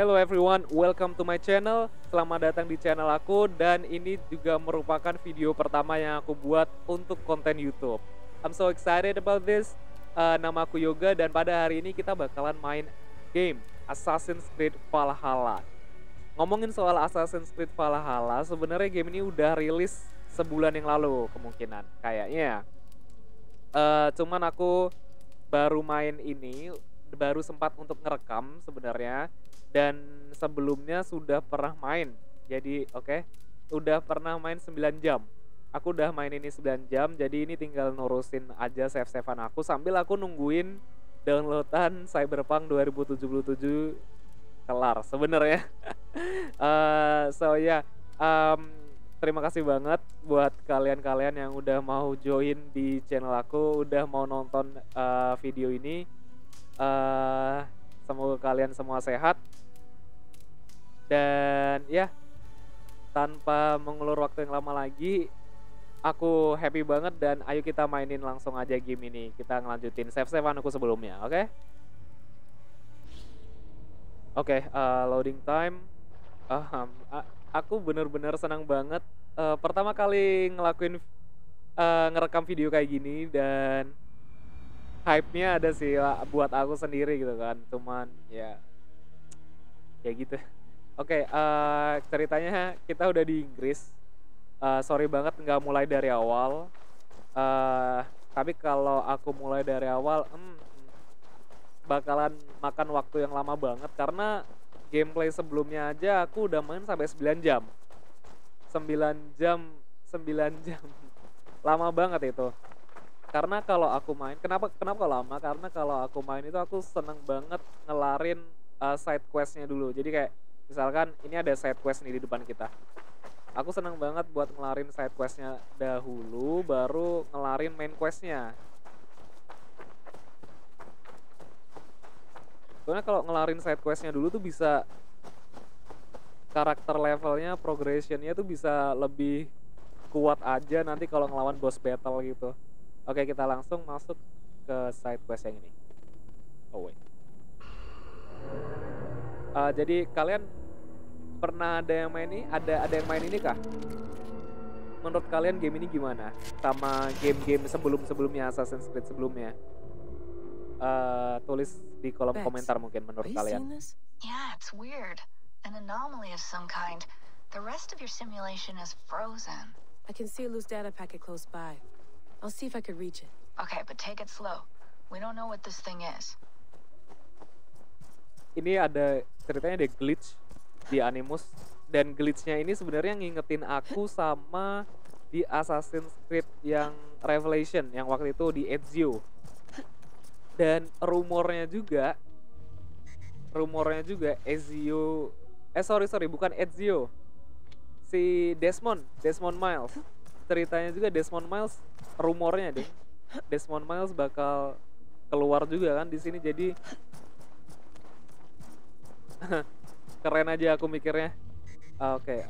Hello everyone, welcome to my channel. Selamat datang di channel aku dan ini juga merupakan video pertama yang aku buat untuk konten YouTube. I'm so excited about this. Nama aku Yoga dan pada hari ini kita bakalan main game Assassin's Creed Valhalla. Ngomongin soal Assassin's Creed Valhalla, sebenarnya game ini udah rilis sebulan yang lalu kemungkinan kayaknya. Cuman aku baru main ini, baru sempat untuk ngerekam sebenarnya dan sebelumnya sudah pernah main. Jadi oke, udah pernah main 9 jam. Aku udah main ini 9 jam, jadi ini tinggal nurusin aja save-savean aku sambil aku nungguin downloadan Cyberpunk 2077 kelar sebenarnya. So ya, terima kasih banget buat kalian-kalian yang udah mau join di channel aku, udah mau nonton video ini. Semoga kalian semua sehat. Dan ya, tanpa mengulur waktu yang lama lagi, aku happy banget dan ayo kita mainin langsung aja game ini. Kita ngelanjutin save-savean aku sebelumnya, oke? Oke, loading time. Aku bener-bener senang banget pertama kali ngelakuin ngerekam video kayak gini dan hype-nya ada sih buat aku sendiri gitu kan. Cuman ya gitu. Oke, ceritanya kita udah di Inggris. Sorry banget nggak mulai dari awal. Tapi kalau aku mulai dari awal, bakalan makan waktu yang lama banget karena gameplay sebelumnya aja aku udah main sampai 9 jam. 9 jam, 9 jam. Lama banget itu. Karena kalau aku main, kenapa lama? Karena kalau aku main itu aku seneng banget ngelarin side quest-nya dulu. Jadi kayak misalkan ini ada side quest nih di depan kita. Aku seneng banget buat ngelarin side quest-nya dahulu, baru ngelarin main quest-nya. Soalnya kalau ngelarin side quest-nya dulu tuh bisa karakter levelnya, progression-nya tuh bisa lebih kuat aja nanti kalau ngelawan boss battle gitu. Oke, kita langsung masuk ke side quest yang ini. Oh wait. Jadi kalian pernah ada yang main ini? Ada yang main ini kah? Menurut kalian game ini gimana? Sama game-game sebelumnya Assassin's Creed sebelumnya? Tulis di kolom komentar mungkin menurut kalian. Yeah, it's weird. An anomaly of some kind. The rest of your simulation is frozen. I can see a loose data packet close by. I'll see if I could reach it. Okay, but take it slow. We don't know what this thing is. Ini ada ceritanya ada glitch di Animus dan glitchnya ini sebenarnya ngingetin aku sama di Assassin's Creed yang Revelation yang waktu itu di Ezio. Dan rumornya juga Ezio sorry bukan Ezio, si Desmond Miles, ceritanya juga Desmond Miles, rumornya deh Desmond Miles bakal keluar juga kan di sini. Jadi keren aja aku mikirnya. Oke,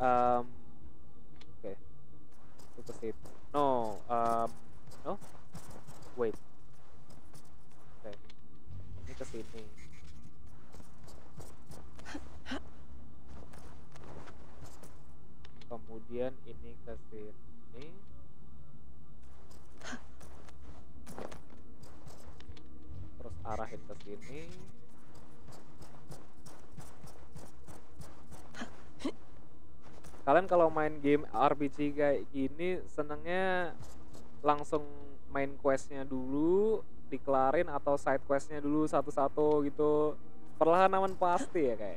itu ke situ. No, wait. Oke, ini ke sini. Kemudian ini ke sini. Terus arahin ke sini. Kalian kalau main game RPG kayak gini senengnya langsung main questnya dulu dikelarin atau side questnya dulu satu-satu gitu? Perlahan aman pasti ya kayak.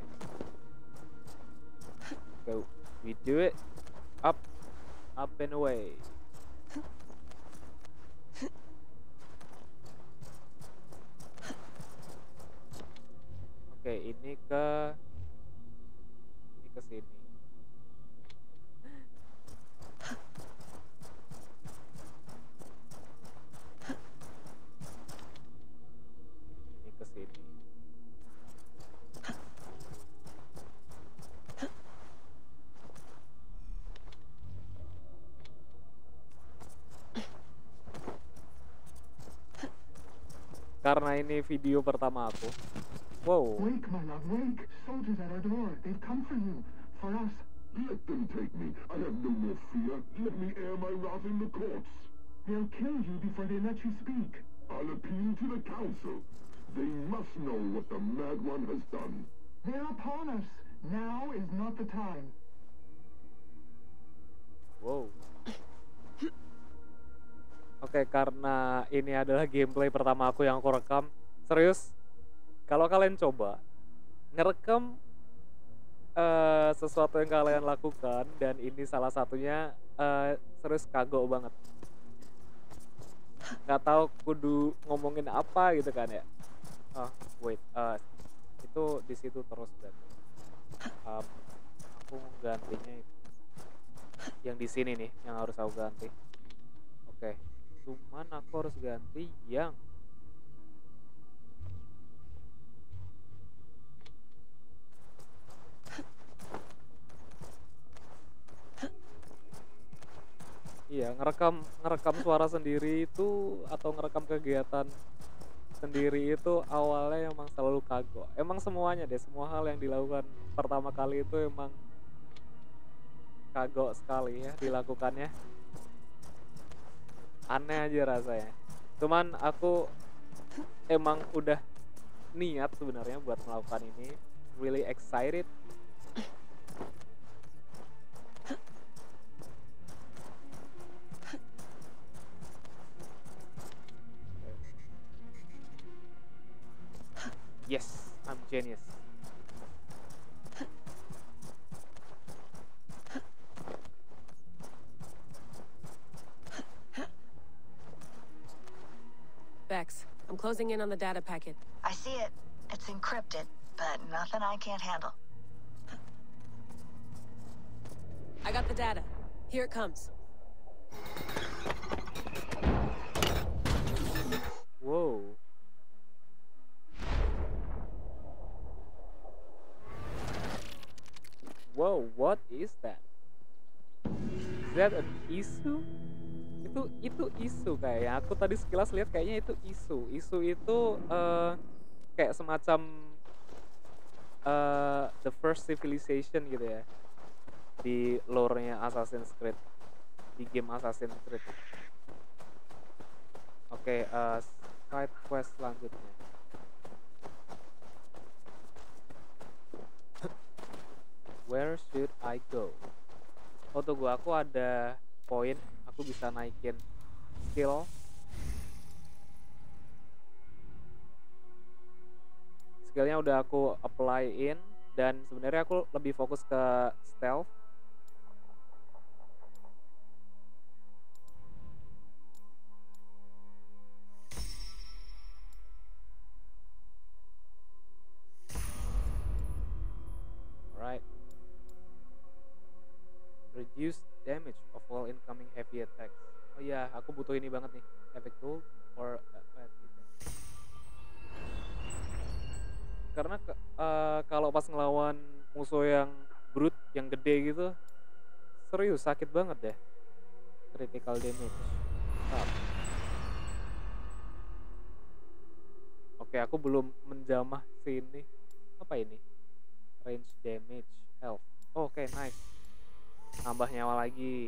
Go, we do it, up and away. Oke, ini ke sini. Ini ke sini. Karena ini video pertama aku, Wow. Wake, my love, wake. Soldiers at our door. They've come for you. For us. Let them take me. I have no more fear. Let me air my wrath in the courts. They'll kill you before they let you speak. I'll appeal to the council. They must know what the Mad One has done. They're upon us. Now is not the time. Wow. Oke, karena ini adalah gameplay pertama aku yang aku rekam. Serius, kalau kalian coba ngerekam sesuatu yang kalian lakukan dan ini salah satunya, serius kagok banget. Nggak tahu kudu ngomongin apa gitu kan ya. Wait, itu di situ terus berarti. Aku gantinya itu. Yang di sini nih yang harus aku ganti. Oke. Cuman aku harus ganti yang iya, ngerekam suara sendiri itu atau ngerekam kegiatan sendiri itu awalnya emang selalu kagok. Emang semuanya deh, semua hal yang dilakukan pertama kali itu emang kagok sekali ya dilakukannya. Aneh aja rasanya. Cuman aku emang udah niat sebenarnya buat melakukan ini. Really excited. Yes, I'm genius. Vex, I'm closing in on the data packet. I see it. It's encrypted, but nothing I can't handle. I got the data. Here it comes. Whoa. Whoa, what is that? Is that an issue? Itu isu kayaknya. Aku tadi sekilas lihat kayaknya itu isu. Isu itu kayak semacam the first civilization gitu ya. Di lore-nya Assassin's Creed. Di game Assassin's Creed. Oke, side quest selanjutnya. Where should I go? Oh tunggu, aku ada poin. Aku bisa naikin skill. Skillnya udah aku apply-in. Dan sebenarnya aku lebih fokus ke stealth. Alright. Reduce damage of all incoming heavy attacks. Oh iya, aku butuh ini banget nih. Epic tool or karena kalau pas ngelawan musuh yang brute, yang gede gitu, serius sakit banget deh. Critical damage. Oke, aku belum menjamah sini. Apa ini? Range damage, health. Oke, nice. Nambah nyawa lagi.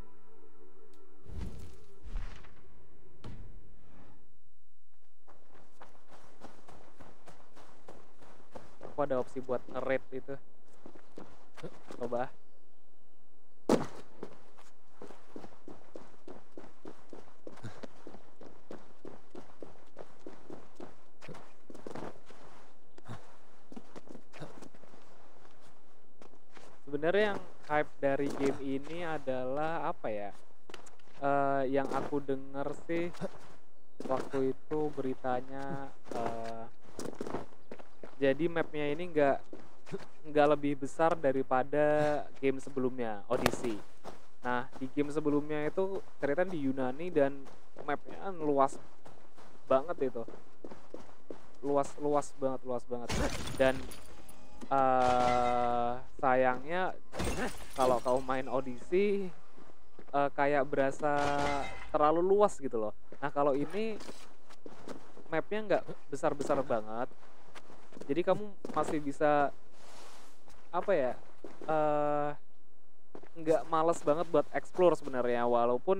Aku ada opsi buat nge-raid itu. Coba. Sebenarnya yang hype dari game ini adalah apa ya? Yang aku denger sih waktu itu beritanya, jadi mapnya ini nggak lebih besar daripada game sebelumnya, Odyssey. Nah di game sebelumnya itu ceritanya di Yunani dan mapnya kan luas banget itu, luas banget. Dan sayangnya kalau kau main Odyssey kayak berasa terlalu luas gitu loh. Nah kalau ini mapnya nggak besar-besar banget, Jadi kamu masih bisa apa ya? Nggak males banget buat explore sebenarnya, walaupun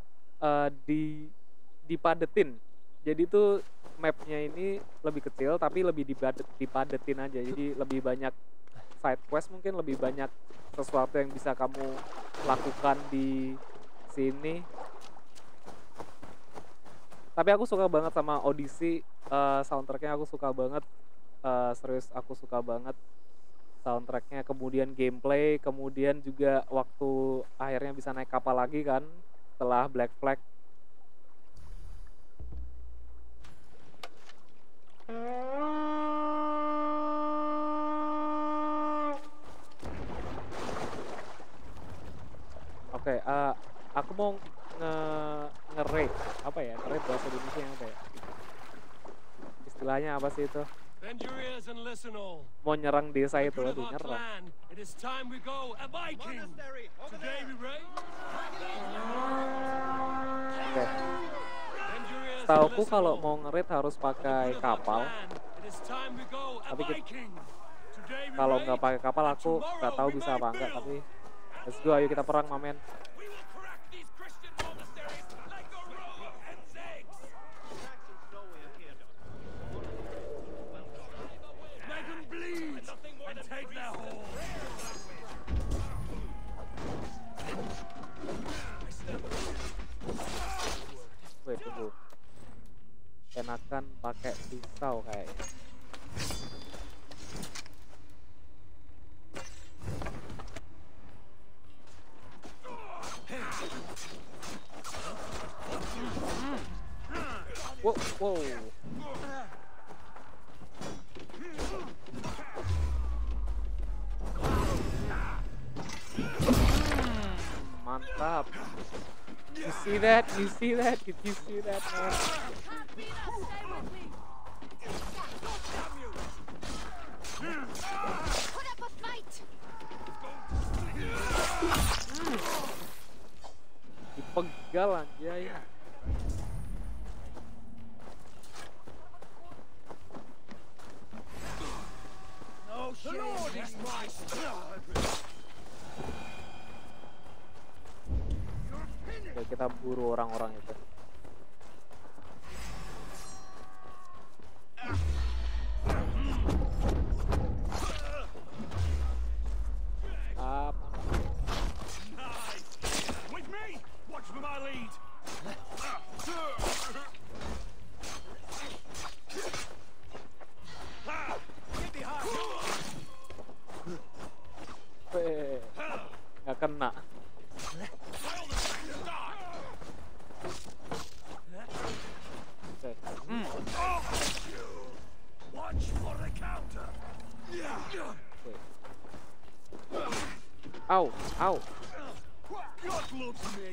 dipadetin. Jadi tuh mapnya ini lebih kecil tapi lebih dipadetin aja. Jadi lebih banyak side quest, mungkin lebih banyak sesuatu yang bisa kamu lakukan di sini. Tapi aku suka banget sama Odyssey, soundtracknya aku suka banget, serius aku suka banget soundtracknya. Kemudian gameplay, kemudian juga waktu akhirnya bisa naik kapal lagi kan setelah Black Flag. Oke, aku mau nge-raid apa ya? Nge-raid bahasa Indonesia apa ya? Istilahnya apa sih itu? Bend your ears and listen all. Mau nyerang desa itu, Good of aduh our nyerang. clan, it is time we go a Viking. Today we raid. Oke, Bend your ears and tauku listen kalau all. mau nge-raid harus pakai Good of our kapal. clan, it is time we go a Tapi Viking. Today we Kalau raid, nggak pakai kapal and aku nggak tomorrow tahu we bisa may apa enggak. build. Tapi let's go, ayo kita perang, mamen. We will crack these Christian monasteries like a row of hen's eggs. Make them bleed and take their horn. Wait, tunggu. Enakan pakai pisau kayaknya. Wow, wow. Mantap. You see that? You see that? Did you see that, man? Put up a fight! Dipegal anjay. No shame. The Lord is my sword. Oke, kita buru orang-orang itu. Apa? Nice. With me. Watch for my lead. Get behind. Weh, nggak kena. Oke. Watch for the counter. Oke. Au, au. God loves me.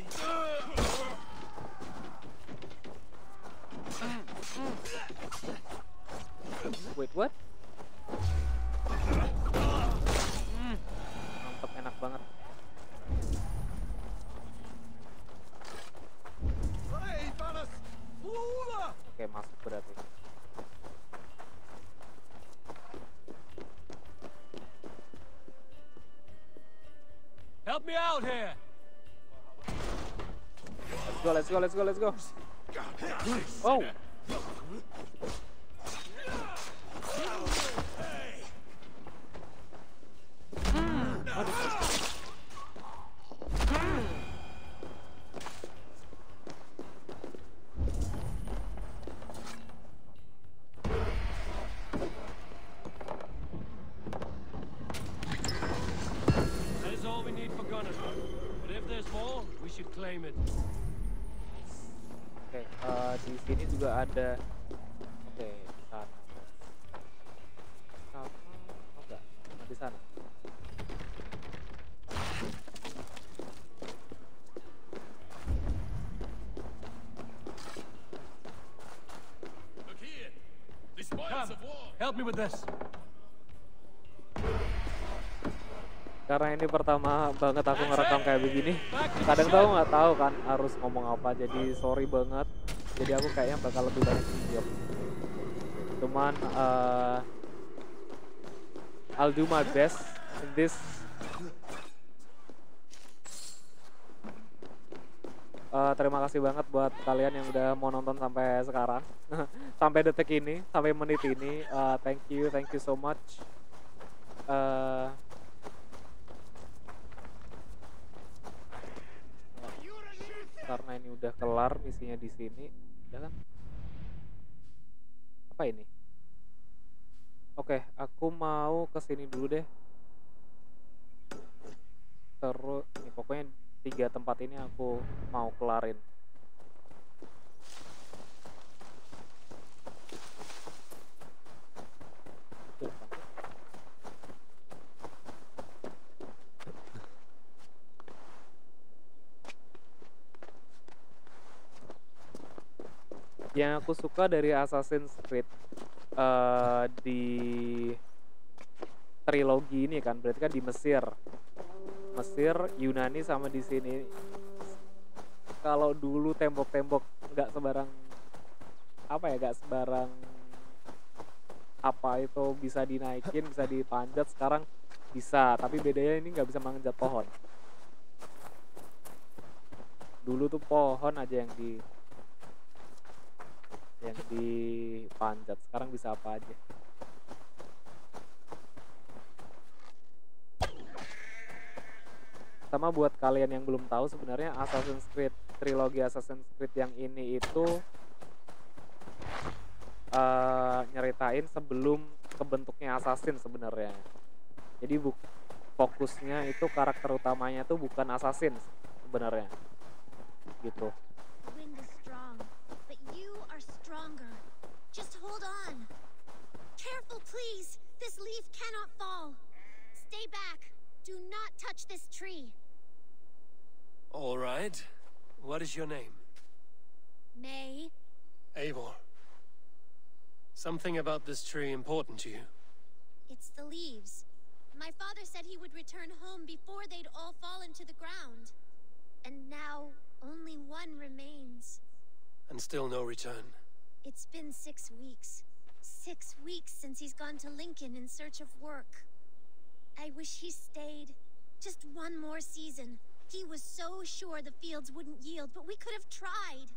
Wait, what? Mantap, enak banget. Hey, Vanas. Lula. Oke, masuk berarti. Help me out here. Let's go, let's go, let's go, let's go. Oh, That is all we need for Gunner. But if there's more, we should claim it. oke. Di sini juga ada. Oke, di sana. Sama, oh enggak, sama di sana. Look here. The spoils Come, of war. help me with this. Karena ini pertama banget aku ngerekam kayak begini. Kadang nggak tahu kan harus ngomong apa, jadi sorry banget. Jadi aku kayaknya bakal lebih banyak diam. Cuman I'll do my best in this. Terima kasih banget buat kalian yang udah mau nonton sampai sekarang, sampai detik ini, sampai menit ini. Thank you so much. Karena ini udah kelar misinya di sini, ya kan? Apa ini? Oke, aku mau kesini dulu deh. Terus, ini pokoknya 3 tempat ini aku mau kelarin. Yang aku suka dari Assassin's Creed di trilogi ini kan, berarti kan di Mesir, Yunani sama di sini. Kalau dulu tembok-tembok nggak sebarang apa itu bisa dinaikin, bisa dipanjat, sekarang bisa, tapi bedanya ini nggak bisa manjat pohon. Dulu tuh pohon aja yang dipanjat, sekarang bisa apa aja. Sama buat kalian yang belum tahu, sebenarnya Assassin's Creed, trilogi Assassin's Creed yang ini itu nyeritain sebelum kebentuknya assassin sebenarnya. Jadi fokusnya itu karakter utamanya tuh bukan assassin sebenarnya. Gitu. The wind is strong, but you are stronger. Just hold on. Careful, please. This leaf cannot fall. Stay back. Do not touch this tree. All right. What is your name? May. Eivor. Something about this tree important to you? It's the leaves. My father said he would return home before they'd all fallen to the ground. And now, only one remains. And still no return. It's been 6 weeks. 6 weeks since he's gone to Lincoln in search of work. I wish he stayed. Just one more season. He was so sure the fields wouldn't yield, but we could have tried.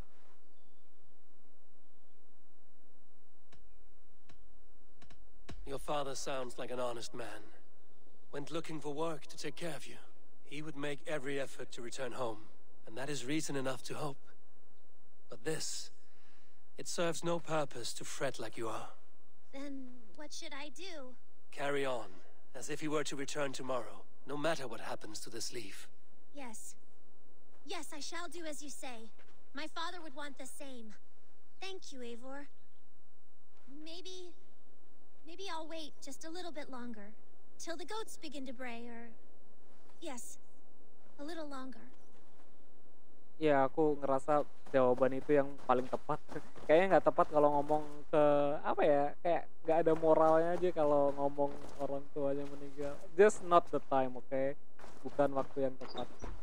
Your father sounds like an honest man. Went looking for work to take care of you. He would make every effort to return home, and that is reason enough to hope. But this, it serves no purpose to fret like you are. Then what should I do? Carry on, as if he were to return tomorrow, no matter what happens to this leaf. Yes. Yes, I shall do as you say. My father would want the same. Thank you, Eivor. Maybe I'll wait just a little bit longer. Till the goats begin to bray, or... Yes, a little longer. Ya, aku ngerasa jawaban itu yang paling tepat. Kayaknya nggak tepat kalau ngomong ke apa ya, kayak nggak ada moralnya aja kalau ngomong orang tuanya meninggal. Just not the time, okay? Bukan waktu yang tepat.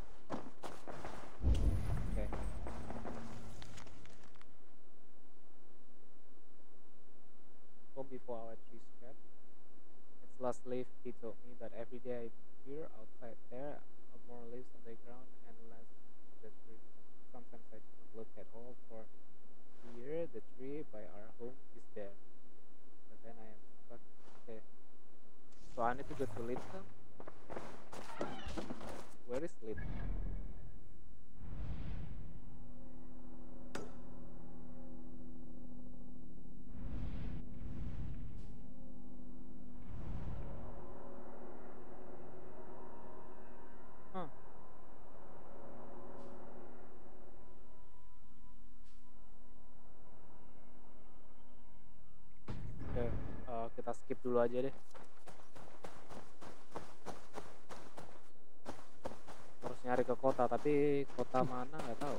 Okay. Home before our tree scrap. Its last leaf, he told me that every day I peer outside there, more leaves on the ground and less the tree. Sometimes I don't look at all, for here the tree by our home is there. But then I am stuck. Okay. So I need to go to Lincoln. Where is Lincoln? Huh. Oke, kita skip dulu aja deh. Harus nyari ke kota, tapi kota mana nggak tahu.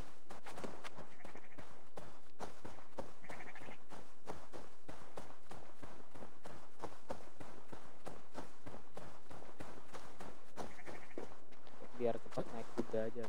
Biar cepat naik kuda aja.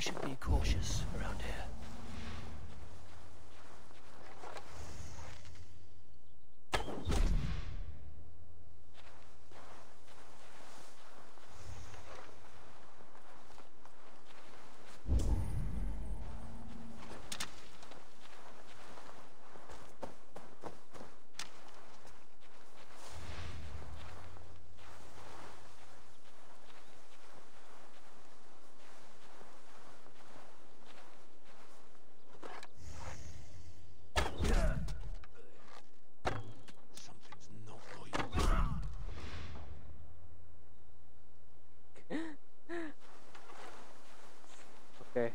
should be cautious around here. Something's not right. Oke.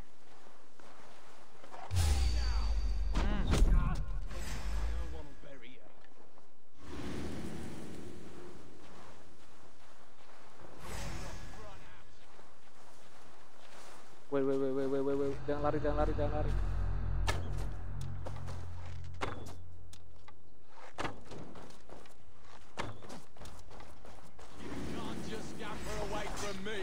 Wait. Jangan lari. Can't just scamper away from me.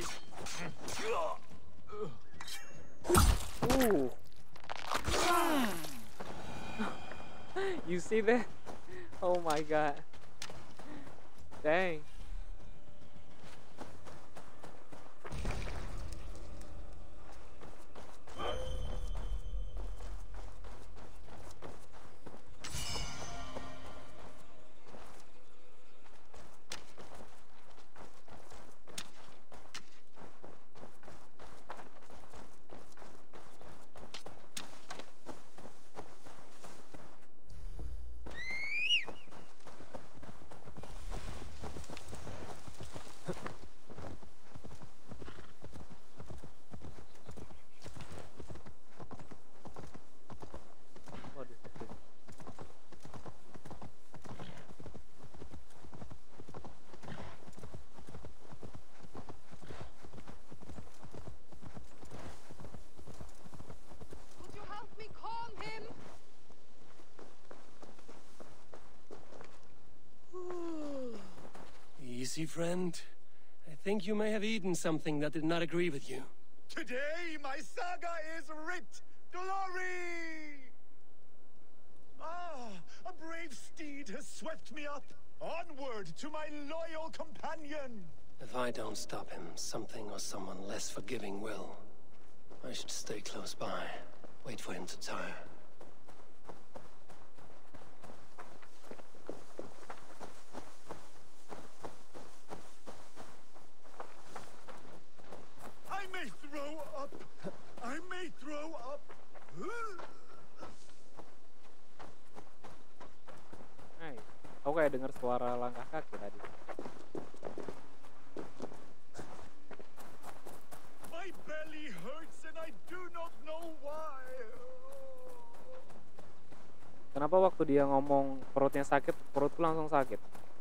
You see that? Oh my god. Dang. Could you help me calm him? Easy, friend. I think you may have eaten something that did not agree with you. Today, my saga is writ. Glory! Ah, a brave steed has swept me up. Onward to my loyal companion. If I don't stop him, something or someone less forgiving will. I should stay close by. Wait for him to tire. I may throw up. Nice. Aku kayak dengar suara langkah kaki tadi. My belly hurts and I do not know why. Kenapa waktu dia ngomong perutnya sakit, perutku langsung sakit?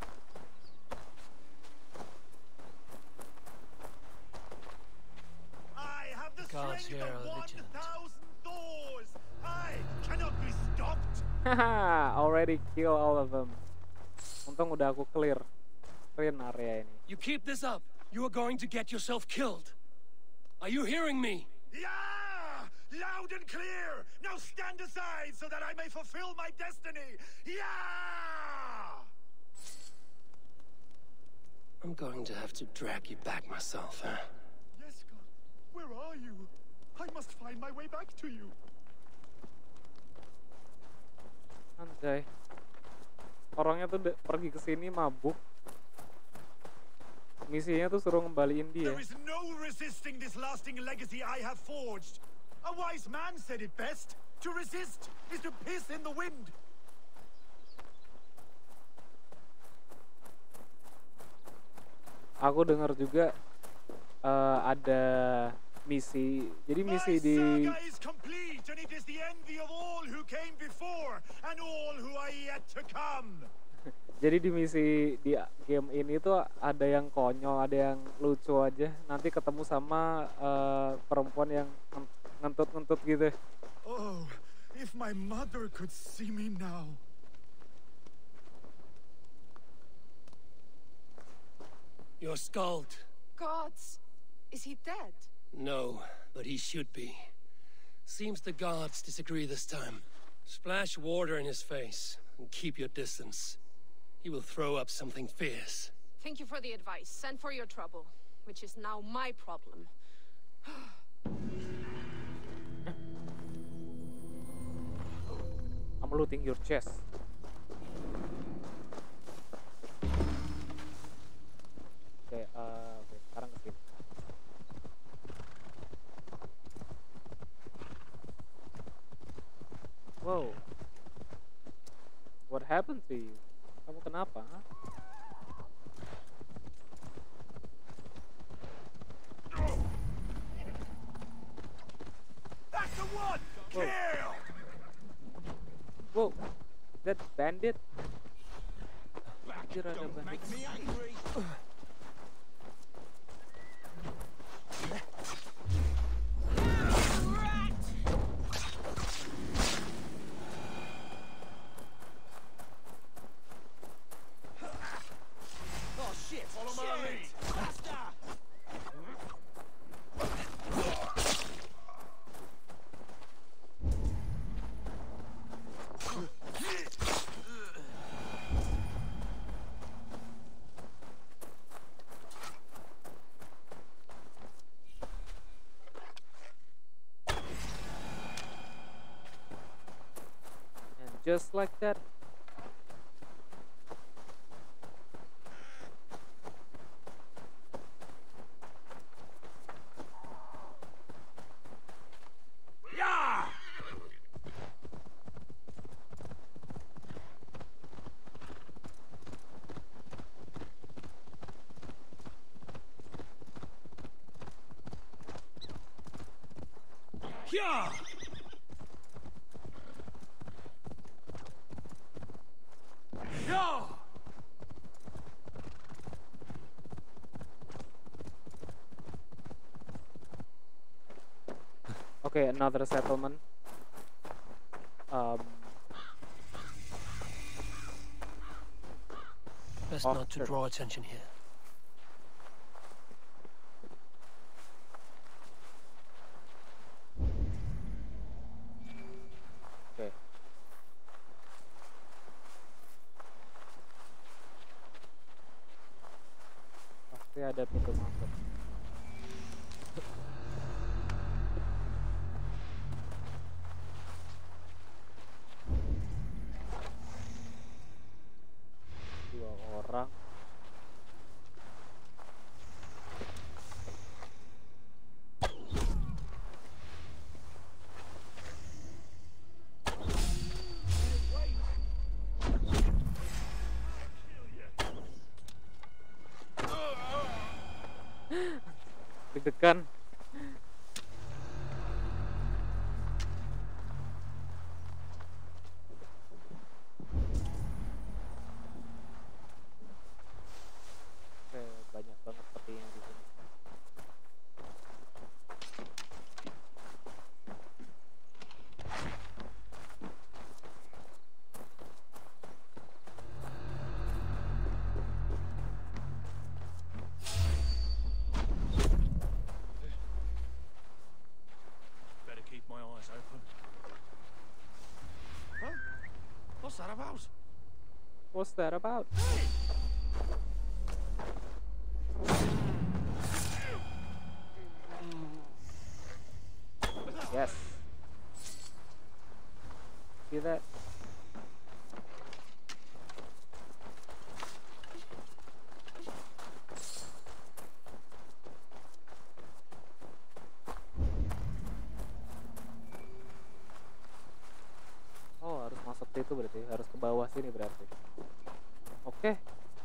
I have the Gods strength here of are 1,000 vigilant. Thors. I cannot be stopped. Haha, already kill all of them. Untung udah aku clear area ini. You keep this up, you are going to get yourself killed. Are you hearing me? Yeah! Loud and clear! Now stand aside so that I may fulfill my destiny! Yeah! I'm going to have to drag you back myself, huh? Yes, God. Where are you? I must find my way back to you. Anjay. Orangnya tuh pergi ke sini mabuk. Misinya tuh suruh ngembaliin dia. There is no resisting this lasting legacy I have forged. A wise man said it best. To resist is to piss in the wind. Aku dengar juga ada misi. Jadi misi di saga is complete and it is the envy of all who came before and all who are yet to come. Jadi di misi di game ini tuh ada yang konyol, ada yang lucu aja. Nanti ketemu sama perempuan yang ngentut-ngentut gitu. Oh, if my mother could see me now. You're scald. Gods, is he dead? No, but he should be. Seems the guards disagree this time. Splash water in his face and keep your distance. He will throw up something fierce. Thank you for the advice and for your trouble, which is now my problem. I'm looting your chest. Oke, sekarang ke sini. Wow. What happened to you? Kamu kenapa? Huh? That's the one! Kill! Whoa, that bandit? Anjir, ada Don't bandit. make me angry! Oh shit! Follow my lead! Faster! And just like that. Yeah! Yeah! Yeah! Okay, another settlement. Best Oh, not to sure. draw attention here. Okay. Pasti ada pintu masuk. Dua orang. Deg-degan. Oke, banyak banget petinya di sini. Better keep my eyes open. Huh? What's that about? What's that about? Yes. See that? Oh, harus masuk situ berarti, harus ke bawah sini berarti. Oke.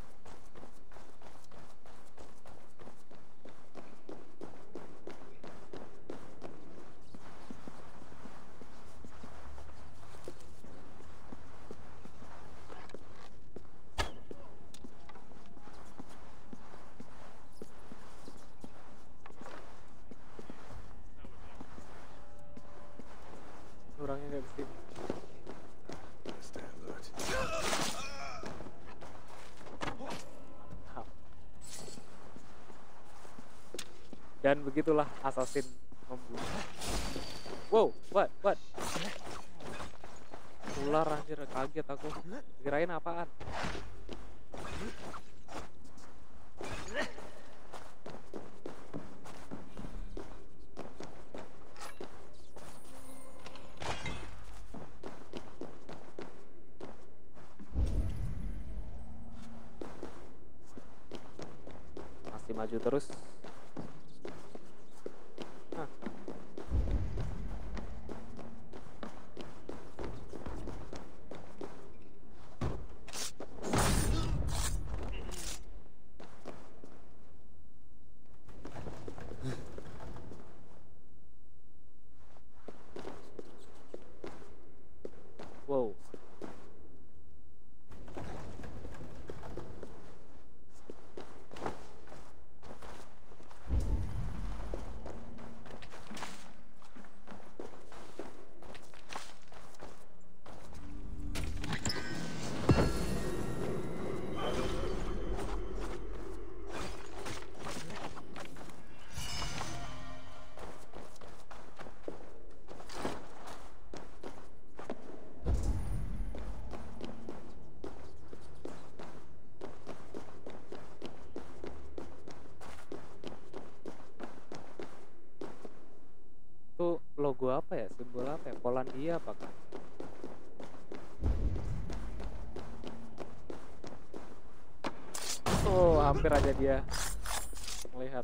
Orangnya nggak di sini. Stay alert. Dan begitulah assassin membunuh. Wow, what? Ular anjir, kaget aku. Kirain apaan? Masih maju terus. Hah. Wow. Itu logo apa ya? Simbol apa ya? Polandia apakah? Oh, hampir aja dia melihat.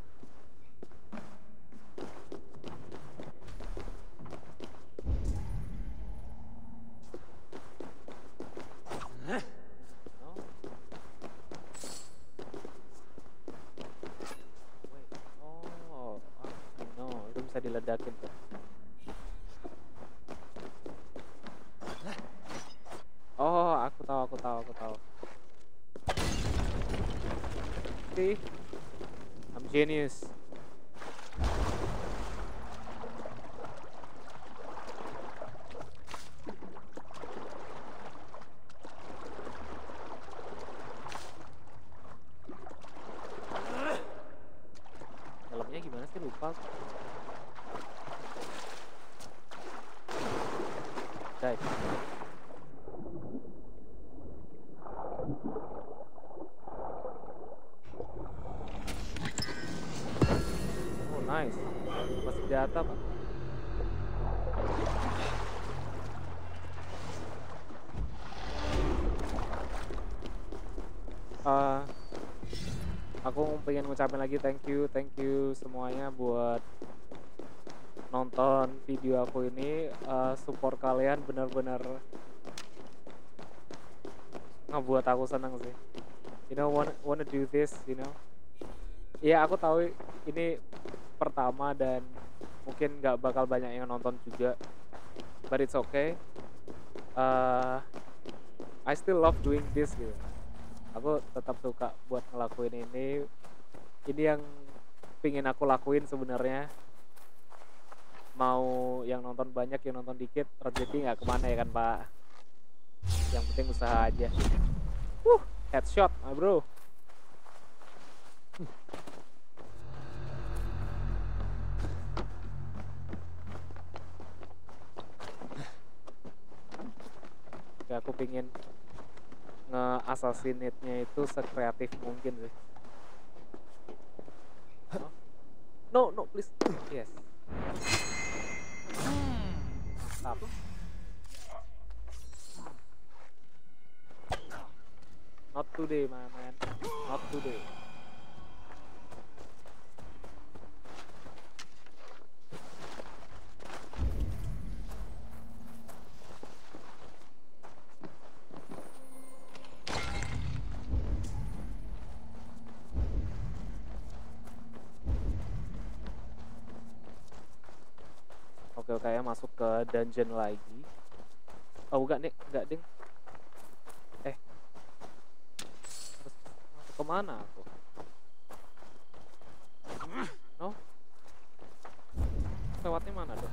No? Wait. Oh, no, itu bisa diledakin tuh. Oh, aku tahu. See? I'm genius. Dalamnya gimana sih, lupa aku. Dive. Oh, nice. Masih senjata, Pak. Aku pengen ngucapin lagi thank you semuanya buat nonton video aku ini. Support kalian benar-benar ngebuat aku senang sih. You know, wanna do this, you know. Iya, aku tahu ini pertama dan mungkin nggak bakal banyak yang nonton juga, but it's okay. I still love doing this gitu. Aku tetap suka buat ngelakuin ini. Ini yang pingin aku lakuin sebenarnya. Mau yang nonton banyak, yang nonton dikit, rezeki nggak kemana ya kan, Pak. Yang penting usaha aja. Headshot, my bro. Oke, aku pingin nge-assassinate-nya itu sekreatif mungkin sih. No, please. Yes. Mantap. Not today, my man. Not today. Oke, kayak masuk ke dungeon lagi. Oh, enggak ding. Terus masuk kemana aku? No? Lewatnya mana dong?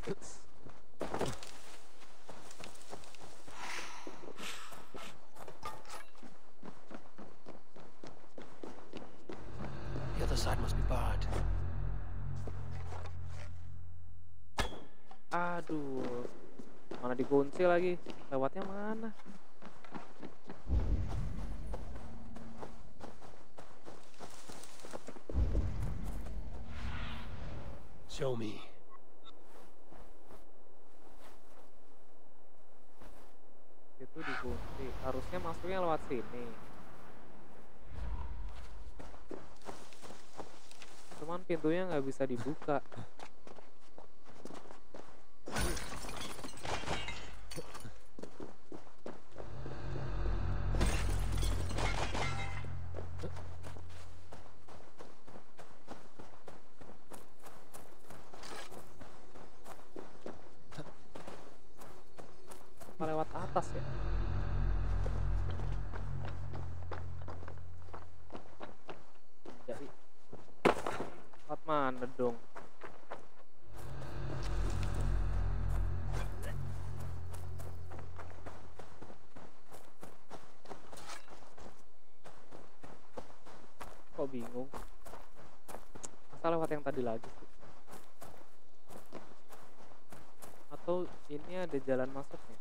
The other side must be barred. Aduh, mana dikunci lagi? Lewatnya mana? Show me. Itu dikunci. Harusnya masuknya lewat sini. Cuman pintunya nggak bisa dibuka. Apa lewat atas ya? Jadi lewat mana dong? Kok bingung? Masa lewat yang tadi lagi sih? Atau ini ada jalan masuknya?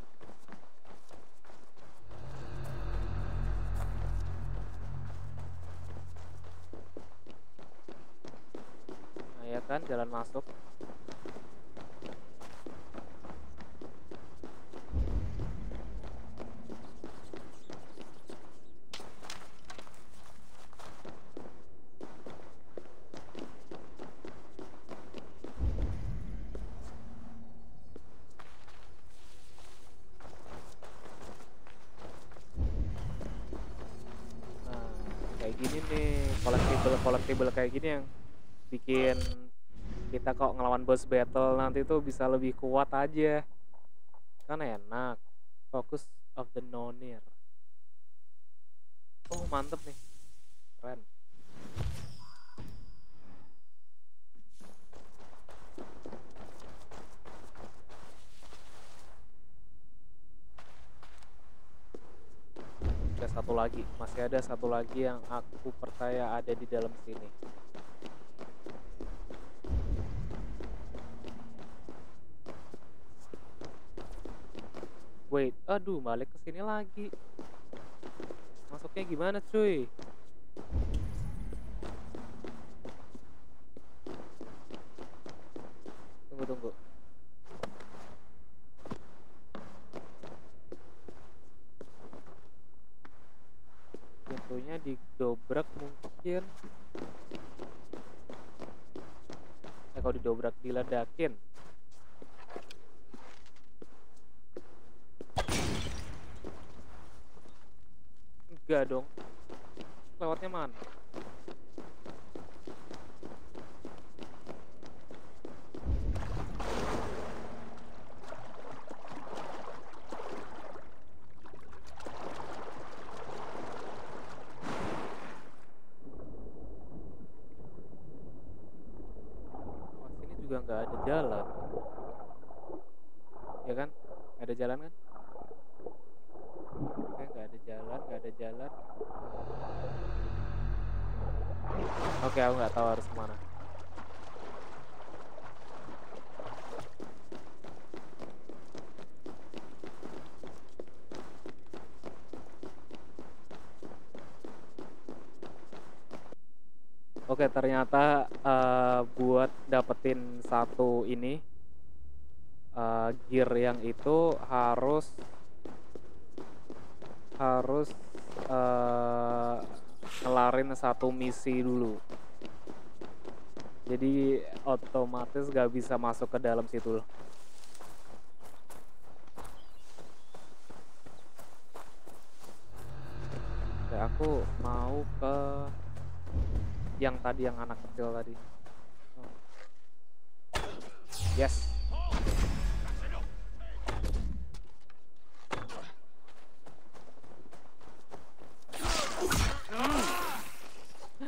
Nah ya kan, jalan masuk. Kayak gini nih, collectible kayak gini yang bikin kita kok ngelawan boss battle nanti tuh bisa lebih kuat aja. Kan enak. Focus of the Nonir. Oh, mantep nih. Keren. Ada satu lagi, masih ada satu lagi yang aku percaya ada di dalam sini. Wait, aduh, balik ke sini lagi. Masuknya gimana, cuy? Tunggu. Pintunya didobrak mungkin. Kalau didobrak diledakin. Enggak dong. Lewatnya mana? Juga nggak ada jalan, ya kan? Nggak ada jalan kan? Oke, nggak ada jalan. Oke, aku nggak tahu harus kemana. Oke, ternyata buat dapetin satu ini gear yang itu harus ngelarin satu misi dulu. Jadi otomatis gak bisa masuk ke dalam situ loh. Oke, aku mau ke yang tadi, yang anak kecil tadi. Yes.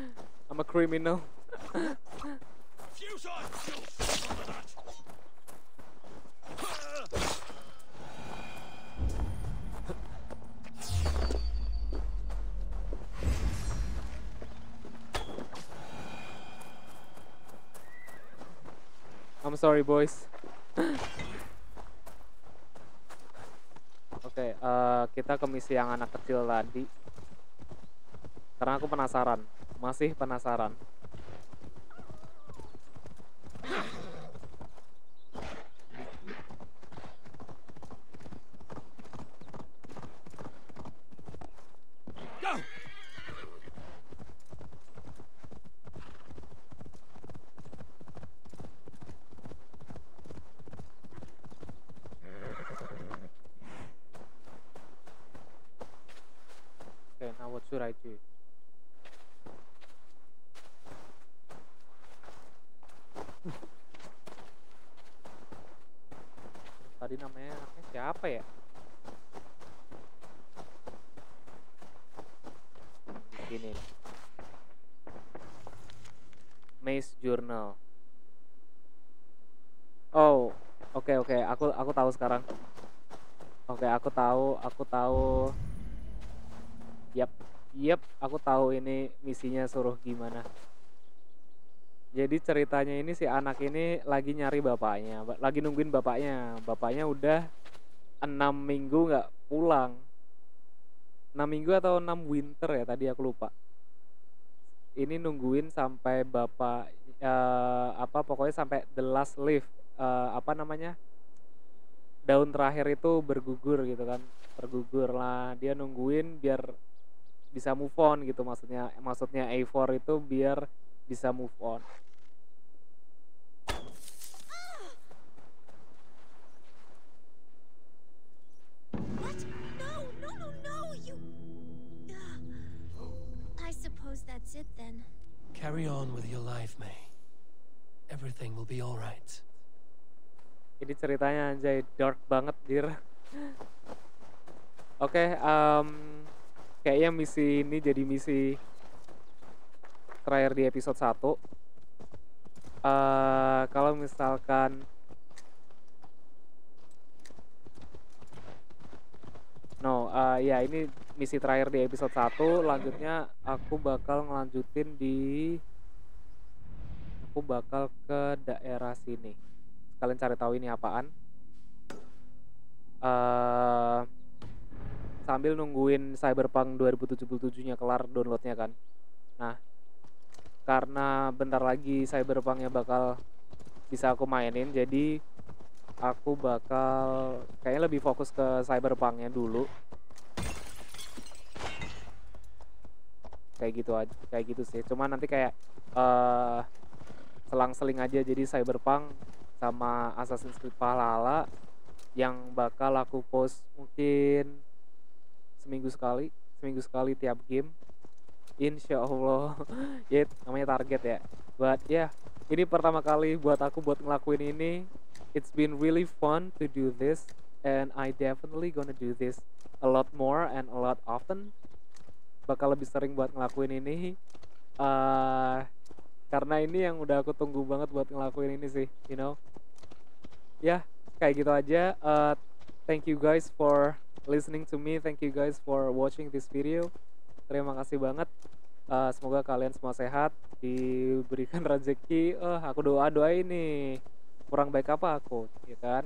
I'm a criminal. I'm sorry boys. Oke, kita ke misi yang anak kecil tadi. Karena aku penasaran, masih penasaran. Okay, now what should I do? Tadi namanya siapa ya? Di sini. Maze Journal. Oh, oke. Aku tahu sekarang. Oke, aku tahu. Yap, aku tahu ini misinya suruh gimana. Jadi ceritanya ini si anak ini lagi nyari bapaknya, lagi nungguin bapaknya. Bapaknya udah 6 minggu nggak pulang. 6 minggu atau 6 winter ya tadi aku lupa. Ini nungguin sampai bapak pokoknya sampai the last leaf, daun terakhir itu bergugur gitu kan. Bergugur lah, dia nungguin biar bisa move on gitu, maksudnya A4 itu biar bisa move on. What? No, you... I suppose that's it then. Carry on with your life, May. Everything will be alright. Ini ceritanya anjay dark banget, dir. Oke, kayaknya misi ini jadi misi terakhir di episode 1. Kalau misalkan ini misi terakhir di episode 1. Lanjutnya aku bakal ngelanjutin ke daerah sini. Kalian cari tahu ini apaan. Sambil nungguin Cyberpunk 2077-nya kelar downloadnya kan. Nah, karena bentar lagi Cyberpunk-nya bakal bisa aku mainin, jadi aku bakal kayaknya lebih fokus ke Cyberpunk-nya dulu. Kayak gitu sih. Cuman nanti kayak selang-seling aja, jadi Cyberpunk sama Assassin's Creed Valhalla yang bakal aku post mungkin seminggu sekali tiap game, insya Allah. Ya namanya target ya. But yeah, ini pertama kali buat aku buat ngelakuin ini. It's been really fun to do this, and I definitely gonna do this a lot more and a lot often. Bakal lebih sering buat ngelakuin ini, karena ini yang udah aku tunggu banget buat ngelakuin ini sih, you know. Ya, kayak gitu aja. Thank you guys for listening to me. Thank you guys for watching this video. Terima kasih banget. Semoga kalian semua sehat, diberikan rezeki. Aku doain nih. Kurang baik apa aku, ya kan?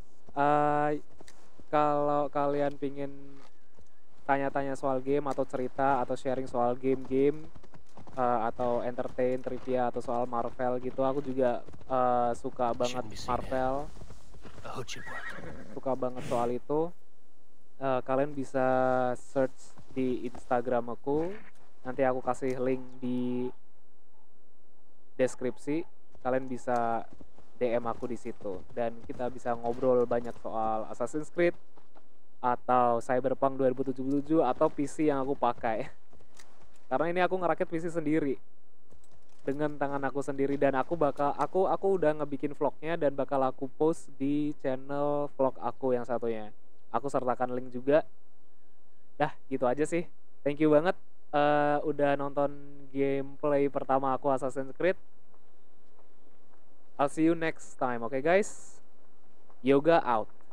Kalau kalian pingin tanya-tanya soal game atau cerita atau sharing soal game-game, atau entertain, trivia atau soal Marvel gitu, aku juga suka banget Marvel. Suka banget soal itu. Kalian bisa search di Instagram aku, nanti aku kasih link di deskripsi. Kalian bisa DM aku di situ dan kita bisa ngobrol banyak soal Assassin's Creed atau Cyberpunk 2077 atau PC yang aku pakai. Karena ini aku ngerakit PC sendiri dengan tangan aku sendiri, dan aku udah ngebikin vlognya dan bakal aku post di channel vlog aku yang satunya. Aku sertakan link juga. Dah, gitu aja sih. Thank you banget udah nonton gameplay pertama aku Assassin's Creed. I'll see you next time, okay guys? Yoga out.